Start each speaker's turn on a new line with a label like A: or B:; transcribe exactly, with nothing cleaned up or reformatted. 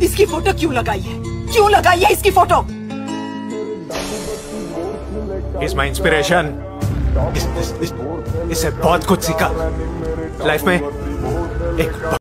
A: इसकी फोटो क्यों लगाई है? क्यों लगाई है इसकी फोटो?
B: He's my inspiration. इस, इस, इस, इससे बहुत कुछ सीखा लाइफ में। एक